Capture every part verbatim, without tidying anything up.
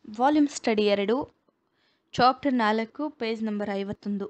Volume study ಎರಡು, chapter ನಾಲ್ಕು, page number ಐವತ್ತೊಂದು.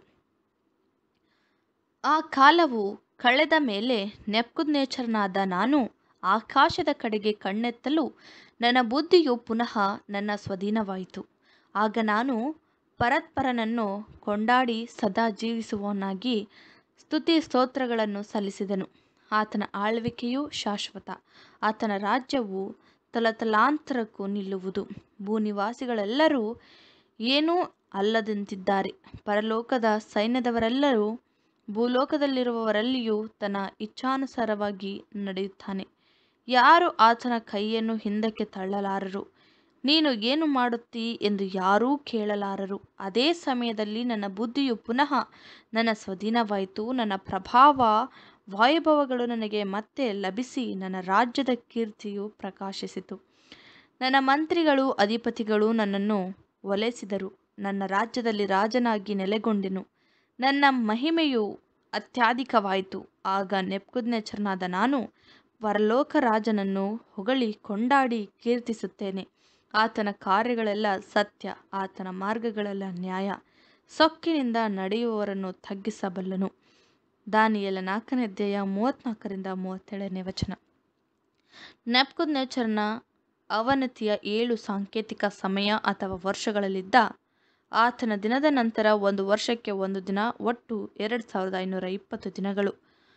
ಆ ಕಾಲವು ಕಳೆದ ಮೇಲೆ ನೆಬೂಕದ್ನೆಚ್ಚರನಾದ ನಾನು ಆಕಾಶದ ಕಡೆಗೆ ಕಣ್ಣೆತ್ತಲು ನನ್ನ ಬುದ್ಧಿಯು ಪುನಃ ನನ್ನ ಸ್ವಾಧೀನವಾಯಿತು. ಆಗ ನಾನು ಪರಾತ್ಪರನನ್ನು ಕೊಂಡಾಡಿ ಸದಾ ಜೀವಿಸುವವನಾಗಿ ಸ್ತುತಿ ಸ್ತೋತ್ರಗಳನ್ನು ಸಲ್ಲಿಸಿದೆನು. ಆತನ ಆಳ್ವಿಕೆಯು ಶಾಶ್ವತ, ಆತನ ರಾಜ್ಯವು ತಲತಲಾಂತರಕ್ಕೂ ನಿಲ್ಲುವುದು. ಭೂನಿವಾಸಿಗಳೆಲ್ಲರೂ ಏನೂ ಅಲ್ಲದಂತಿದ್ದಾರೆ. ಪರಲೋಕದ ಸೈನ್ಯದವರೆಲ್ಲರೂ ಭೂಲೋಕದಲ್ಲಿರುವವರಲ್ಲಿಯೂ ತನ್ನ ಇಚ್ಛಾನುಸಾರವಾಗಿ ನಡೆಯುತ್ತಾನೆ. ಯಾರೂ ಆತನ ಕೈಯನ್ನು ಹಿಂದಕ್ಕೆ ತಳ್ಳಲಾರರು. ನೀನು ಏನು ಮಾಡುತ್ತೀ ಎಂದು ಯಾರೂ ಕೇಳಲಾರರು. ಅದೇ ಸಮಯದಲ್ಲಿ ನನ್ನ ಬುದ್ಧಿಯು ಪುನಃ ನನ್ನ ಸ್ವಾಧೀನವಾಯಿತು. ನನ್ನ ಪ್ರಭಾವ ವೈಭವಗಳು ನನಗೆ ಮತ್ತೆ ಲಭಿಸಿ ನನ್ನ ರಾಜ್ಯದ ಕೀರ್ತಿಯು ಪ್ರಕಾಶಿಸಿತು. ನನ್ನ ಮಂತ್ರಿಗಳೂ ಅಧಿಪತಿಗಳೂ ನನ್ನನ್ನು ಒಲಿಸಿದರು. ನನ್ನ ರಾಜ್ಯದಲ್ಲಿ ರಾಜನಾಗಿ ನೆಲೆಗೊಂಡೆನು. ನನ್ನ ಮಹಿಮೆಯು ಅತ್ಯಧಿಕವಾಯಿತು. ಆಗ ನೆಬೂಕದ್ನೆಚ್ಚರನಾದ ನಾನು ಪರಲೋಕ ರಾಜನನ್ನು ಹೊಗಳಿ ಕೊಂಡಾಡಿ ಕೀರ್ತಿಸುತ್ತೇನೆ. ಆತನ ಕಾರ್ಯಗಳೆಲ್ಲ ಸತ್ಯ, ಆತನ ಮಾರ್ಗಗಳೆಲ್ಲ ನ್ಯಾಯ. ಸೊಕ್ಕಿನಿಂದ ನಡೆಯುವವರನ್ನು ತಗ್ಗಿಸಬಲ್ಲನು. ದಾನಿಯೇಲ ನಾಲ್ಕನೇ ಅಧ್ಯಾಯ ಮೂವತ್ತ್ನಾಲ್ಕರಿಂದ ಮೂವತ್ತೇಳನೇ ವಚನ. ನೆಬೂಕದ್ನೆಚ್ಚರನ ಅವನತಿಯ ಏಳು ಸಾಂಕೇತಿಕ ಸಮಯ ಅಥವಾ ವರ್ಷಗಳಲ್ಲಿದ್ದ ಆತನ ದಿನದ ನಂತರ ಒಂದು ವರ್ಷಕ್ಕೆ ಒಂದು ದಿನ, ಒಟ್ಟು ಎರಡು ಸಾವಿರದ ಐನೂರ ಇಪ್ಪತ್ತು ದಿನಗಳು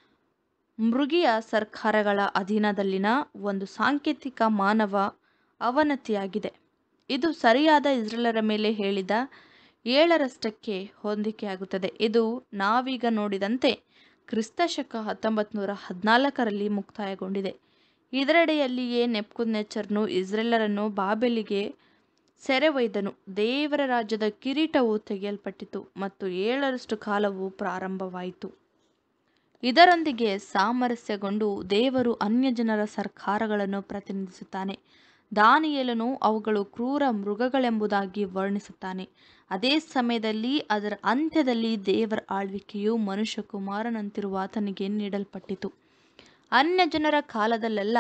ಮೃಗೀಯ ಸರ್ಕಾರಗಳ ಅಧೀನದಲ್ಲಿನ ಒಂದು ಸಾಂಕೇತಿಕ ಮಾನವ ಅವನತಿಯಾಗಿದೆ. ಇದು ಸರಿಯಾದ ಇಸ್ರೇಲರ ಮೇಲೆ ಹೇಳಿದ ಏಳರಷ್ಟಕ್ಕೆ ಹೊಂದಿಕೆಯಾಗುತ್ತದೆ. ಇದು ನಾವೀಗ ನೋಡಿದಂತೆ ಕ್ರಿಸ್ತಶಕ ಹತ್ತೊಂಬತ್ತು ನೂರ ಹದಿನಾಲ್ಕರಲ್ಲಿ ಮುಕ್ತಾಯಗೊಂಡಿದೆ. ಇದರಡಿಯಲ್ಲಿಯೇ ನೆಬೂಕದ್ನೆಚ್ಚರನು ಇಸ್ರೇಲರನ್ನು ಬಾಬೆಲಿಗೆ ಸೆರೆ ಒಯ್ದನು. ದೇವರ ರಾಜ್ಯದ ಕಿರೀಟವು ತೆಗೆಯಲ್ಪಟ್ಟಿತು ಮತ್ತು ಏಳರಷ್ಟು ಕಾಲವು ಪ್ರಾರಂಭವಾಯಿತು. ಇದರೊಂದಿಗೆ ಸಾಮರಸ್ಯಗೊಂಡು ದೇವರು ಅನ್ಯಜನರ ಸರ್ಕಾರಗಳನ್ನು ಪ್ರತಿನಿಧಿಸುತ್ತಾನೆ. ದಾನಿಯೇಲನು ಅವುಗಳು ಕ್ರೂರ ಮೃಗಗಳೆಂಬುದಾಗಿ ವರ್ಣಿಸುತ್ತಾನೆ. ಅದೇ ಸಮಯದಲ್ಲಿ ಅದರ ಅಂತ್ಯದಲ್ಲಿ ದೇವರ ಆಳ್ವಿಕೆಯು ಮನುಷ್ಯಕುಮಾರನಂತಿರುವ ಆತನಿಗೆ ನೀಡಲ್ಪಟ್ಟಿತು. ಅನ್ಯಜನರ ಕಾಲದಲ್ಲೆಲ್ಲ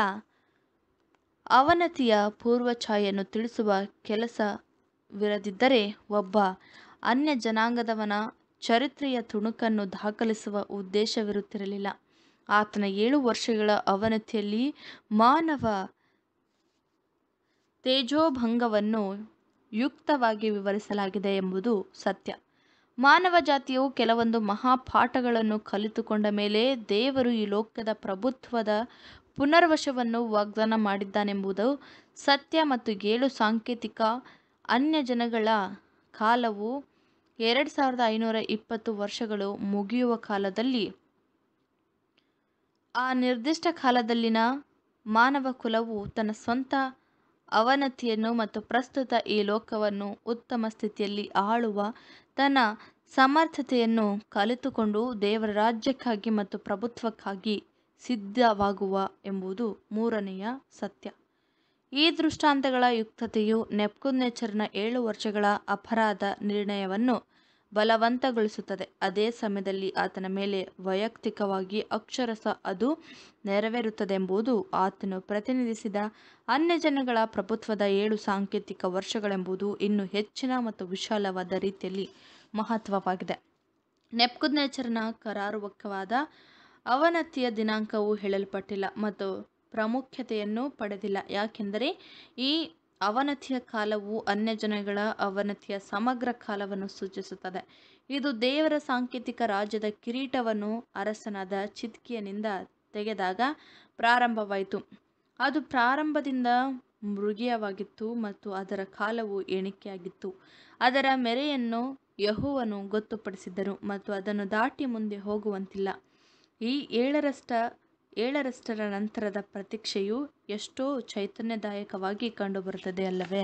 ಅವನತಿಯ ಪೂರ್ವಛಾಯೆಯನ್ನು ತಿಳಿಸುವ ಕೆಲಸವಿರದಿದ್ದರೆ ಒಬ್ಬ ಅನ್ಯಜನಾಂಗದವನ ಚರಿತ್ರೆಯ ತುಣುಕನ್ನು ದಾಖಲಿಸುವ ಉದ್ದೇಶವಿರುತ್ತಿರಲಿಲ್ಲ. ಆತನ ಏಳು ವರ್ಷಗಳ ಅವನತಿಯಲ್ಲಿ ಮಾನವ ತೇಜೋಭಂಗವನ್ನು ಯುಕ್ತವಾಗಿ ವಿವರಿಸಲಾಗಿದೆ ಎಂಬುದು ಸತ್ಯ. ಮಾನವ ಜಾತಿಯು ಕೆಲವೊಂದು ಮಹಾಪಾಠಗಳನ್ನು ಕಲಿತುಕೊಂಡ ಮೇಲೆ ದೇವರು ಈ ಲೋಕದ ಪ್ರಭುತ್ವದ ಪುನರ್ವಶವನ್ನು ವಾಗ್ದಾನ ಮಾಡಿದ್ದಾನೆಂಬುದು ಸತ್ಯ. ಮತ್ತು ಏಳು ಸಾಂಕೇತಿಕ ಅನ್ಯಜನಗಳ ಕಾಲವು ಎರಡು ಸಾವಿರದ ಐನೂರ ಇಪ್ಪತ್ತು ವರ್ಷಗಳು ಮುಗಿಯುವ ಕಾಲದಲ್ಲಿ ಆ ನಿರ್ದಿಷ್ಟ ಕಾಲದಲ್ಲಿನ ಮಾನವ ಕುಲವು ತನ್ನ ಸ್ವಂತ ಅವನತಿಯನ್ನು ಮತ್ತು ಪ್ರಸ್ತುತ ಈ ಲೋಕವನ್ನು ಉತ್ತಮ ಸ್ಥಿತಿಯಲ್ಲಿ ಆಳುವ ತನ್ನ ಸಮರ್ಥತೆಯನ್ನು ಕಲಿತುಕೊಂಡು ದೇವರ ರಾಜ್ಯಕ್ಕಾಗಿ ಮತ್ತು ಪ್ರಭುತ್ವಕ್ಕಾಗಿ ಸಿದ್ಧವಾಗುವ ಎಂಬುದು ಮೂರನೆಯ ಸತ್ಯ. ಈ ದೃಷ್ಟಾಂತಗಳ ಯುಕ್ತತೆಯು ನೆಬೂಕದ್ನೆಚ್ಚರನ ಏಳು ವರ್ಷಗಳ ಅಪರಾಧ ನಿರ್ಣಯವನ್ನು ಬಲವಂತಗೊಳಿಸುತ್ತದೆ. ಅದೇ ಸಮಯದಲ್ಲಿ ಆತನ ಮೇಲೆ ವೈಯಕ್ತಿಕವಾಗಿ ಅಕ್ಷರಶ ಅದು ನೆರವೇರುತ್ತದೆಂಬುದು ಆತನು ಪ್ರತಿನಿಧಿಸಿದ ಅನ್ಯಜನಗಳ ಪ್ರಭುತ್ವದ ಏಳು ಸಾಂಕೇತಿಕ ವರ್ಷಗಳೆಂಬುದು ಇನ್ನೂ ಹೆಚ್ಚಿನ ಮತ್ತು ವಿಶಾಲವಾದ ರೀತಿಯಲ್ಲಿ ಮಹತ್ವವಾಗಿದೆ. ನೆಬೂಕದ್ನೆಚ್ಚರನ ಕರಾರುವಾಕ್ಯವಾದ ಅವನತಿಯ ದಿನಾಂಕವು ಹೇಳಲ್ಪಟ್ಟಿಲ್ಲ ಮತ್ತು ಪ್ರಾಮುಖ್ಯತೆಯನ್ನು ಪಡೆದಿಲ್ಲ, ಯಾಕೆಂದರೆ ಈ ಅವನತಿಯ ಕಾಲವು ಅನ್ಯಜನಗಳ ಅವನತಿಯ ಸಮಗ್ರ ಕಾಲವನ್ನು ಸೂಚಿಸುತ್ತದೆ. ಇದು ದೇವರ ಸಾಂಕೇತಿಕ ರಾಜ್ಯದ ಕಿರೀಟವನ್ನು ಅರಸನಾದ ಚಿದ್ಕೀಯನಿಂದ ತೆಗೆದಾಗ ಪ್ರಾರಂಭವಾಯಿತು. ಅದು ಪ್ರಾರಂಭದಿಂದ ಮೃಗೀಯವಾಗಿತ್ತು ಮತ್ತು ಅದರ ಕಾಲವು ಎಣಿಕೆಯಾಗಿತ್ತು. ಅದರ ಮೇರೆಯನ್ನು ಯೆಹೋವನು ಗೊತ್ತುಪಡಿಸಿದ್ದನು ಮತ್ತು ಅದನ್ನು ದಾಟಿ ಮುಂದೆ ಹೋಗುವಂತಿಲ್ಲ. ಈ ಏಳರಷ್ಟ ಏಳರಷ್ಟರ ನಂತರದ ಪ್ರತೀಕ್ಷೆಯು ಎಷ್ಟೋ ಚೈತನ್ಯದಾಯಕವಾಗಿ ಕಂಡುಬರುತ್ತದೆ ಅಲ್ಲವೇ?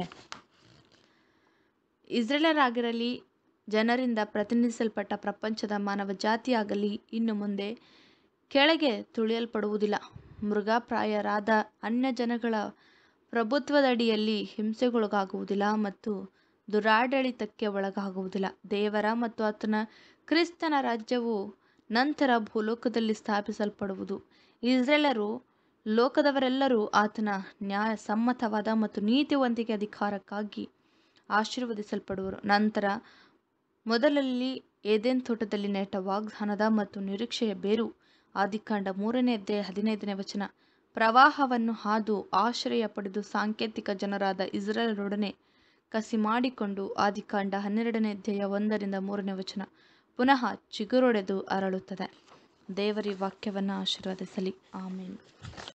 ಇಸ್ರೇಲರಾಗಿರಲಿ, ಜನರಿಂದ ಪ್ರತಿನಿಧಿಸಲ್ಪಟ್ಟ ಪ್ರಪಂಚದ ಮಾನವ ಜಾತಿಯಾಗಲಿ ಇನ್ನು ಮುಂದೆ ಕೆಳಗೆ ತುಳಿಯಲ್ಪಡುವುದಿಲ್ಲ. ಮೃಗಪ್ರಾಯರಾದ ಅನ್ಯಜನಗಳ ಪ್ರಭುತ್ವದಡಿಯಲ್ಲಿ ಹಿಂಸೆಗೊಳಗಾಗುವುದಿಲ್ಲ ಮತ್ತು ದುರಾಡಳಿತಕ್ಕೆ ಒಳಗಾಗುವುದಿಲ್ಲ. ದೇವರ ಮತ್ತು ಆತನ ಕ್ರಿಸ್ತನ ರಾಜ್ಯವು ನಂತರ ಭೂಲೋಕದಲ್ಲಿ ಸ್ಥಾಪಿಸಲ್ಪಡುವುದು. ಇಸ್ರೇಲರು ಲೋಕದವರೆಲ್ಲರೂ ಆತನ ನ್ಯಾಯಸಮ್ಮತವಾದ ಮತ್ತು ನೀತಿವಂತಿಕೆ ಅಧಿಕಾರಕ್ಕಾಗಿ ಆಶೀರ್ವದಿಸಲ್ಪಡುವರು. ನಂತರ ಮೊದಲಲ್ಲಿ ಏದೆನ್ ತೋಟದಲ್ಲಿ ನೆಟ್ಟ ವಾಗ್ದಾನದ ಮತ್ತು ನಿರೀಕ್ಷೆಯ ಬೇರು. ಆದಿಕಾಂಡ ಮೂರನೇ ಅಧ್ಯಾಯ ಹದಿನೈದನೇ ವಚನ. ಪ್ರವಾಹವನ್ನು ಹಾದು ಆಶ್ರಯ ಪಡೆದು ಸಾಂಕೇತಿಕ ಜನರಾದ ಇಸ್ರಾಯೇಲರೊಡನೆ ಕಸಿ ಮಾಡಿಕೊಂಡು. ಆದಿಕಾಂಡ ಹನ್ನೆರಡನೇ ಅಧ್ಯಾಯ ಒಂದರಿಂದ ಮೂರನೇ ವಚನ. ಪುನಃ ಚಿಗುರೊಡೆದು ಅರಳುತ್ತದೆ. ದೇವರ ವಾಕ್ಯವನ್ನು ಆಶೀರ್ವದಿಸಲಿ. ಆಮೇನ್.